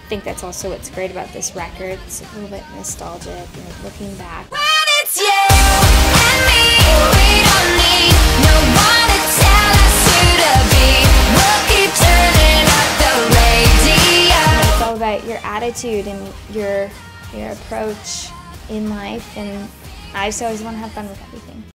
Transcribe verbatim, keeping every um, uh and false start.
think that's also what's great about this record. It's a little bit nostalgic, you know, looking back. When it's you and me, we don't need no one to tell us who to be. We'll keep turning up the radio. It's all about your attitude and your your approach in life, and I just always want to have fun with everything.